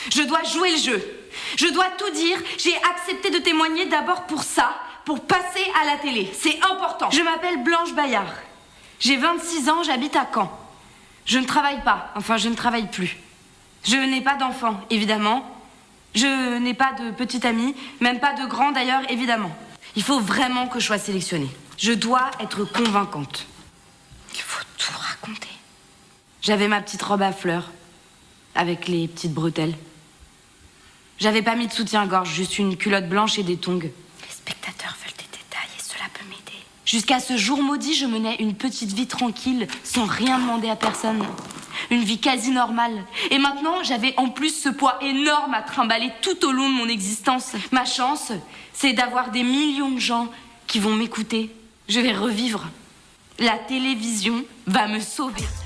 Je dois jouer le jeu. Je dois tout dire. J'ai accepté de témoigner d'abord pour ça, pour passer à la télé. C'est important. Je m'appelle Blanche Bayard. J'ai 26 ans, j'habite à Caen. Je ne travaille pas, enfin je ne travaille plus. Je n'ai pas d'enfant, évidemment. Je n'ai pas de petite amie, même pas de grand d'ailleurs, évidemment. Il faut vraiment que je sois sélectionnée. Je dois être convaincante. Il faut tout raconter. J'avais ma petite robe à fleurs, avec les petites bretelles. J'avais pas mis de soutien-gorge, juste une culotte blanche et des tongs. Les spectateurs veulent des détails et cela peut m'aider. Jusqu'à ce jour maudit, je menais une petite vie tranquille, sans rien demander à personne. Une vie quasi normale. Et maintenant, j'avais en plus ce poids énorme à trimballer tout au long de mon existence. Ma chance, c'est d'avoir des millions de gens qui vont m'écouter. Je vais revivre. La télévision va me sauver.